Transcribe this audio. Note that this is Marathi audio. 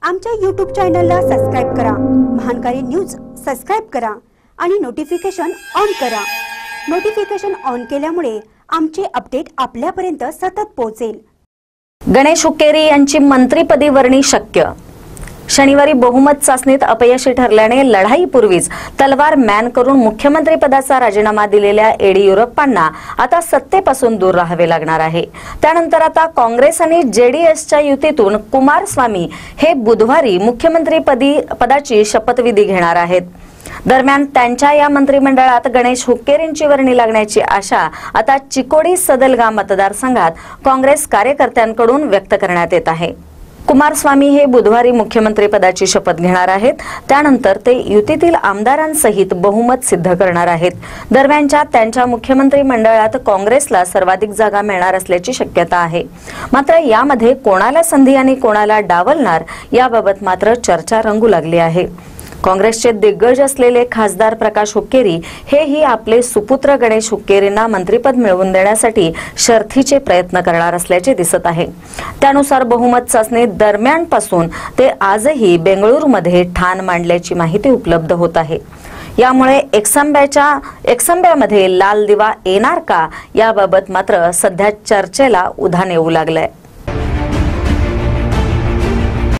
आमच्या YouTube चॅनलला सबस्क्राइब करा, महानकारी न्यूज सबस्क्राइब करा आणि नोटिफिकेशन ऑन करा। नोटिफिकेशन ऑन केल्यामुळे आमचे अपडेट आपल्यापर्यंत सतत पोहोचेल। गणेश हुक्केरी यांची मंत्रिपदी वर्णी शक्य। शनिवारी बहुमत चाचणीत अपयशी ठरल्याने लढाईपूर्वीच तलवार मॅन करून मुख्यमंत्री पदाचा राजीनामा दिलेल्या येडियुरप्पांना आता सत्तेपासून दूर राहावे लागणार आहे। त्यानंतर आता काँग्रेस आणि जेडीएसच्या युतीतून कुमारस्वामी हे बुधवारी मुख्यमंत्री पदाची शपथविधी घेणार आहेत। दरम्यान त्यांच्या या मंत्रिमंडळात गणेश हुक्केरींची वर्णी लागण्याची आशा आता चिकोडी सदलगा मतदारसंघात काँग्रेस कार्यकर्त्यांकडून व्यक्त करण्यात येत आहे। कुमारस्वामी हे बुधवारी मुख्यमंत्री पदाची शपथ घेणार आहेत। त्यानंतर ते युतीतील आमदारांसहित बहुमत सिद्ध करणार आहेत। दरम्यानच्या त्यांच्या मुख्यमंत्री मंडळात काँग्रेसला सर्वाधिक जागा मिळणार असल्याची शक्यता आहे। मात्र यामध्ये कोणाला संधी आणि कोणाला डावलणार याबाबत मात्र चर्चा रंगू लागली आहे। काँग्रेसचे दिग्गज असलेले खासदार प्रकाश हुक्केरी हेही आपले सुपुत्र गणेश हुक्केरींना मंत्रिपद मिळवून देण्यासाठी शर्थीचे प्रयत्न करणार असल्याचे दिसत आहे। त्यानुसार बहुमत चाचणी दरम्यानपासून ते आजही बेंगळुरूमध्ये ठाण मांडल्याची माहिती उपलब्ध होत आहे। यामुळे एकसंब्यामध्ये लाल दिवा येणार का याबाबत मात्र सध्या चर्चेला उधाण येऊ लागलंय।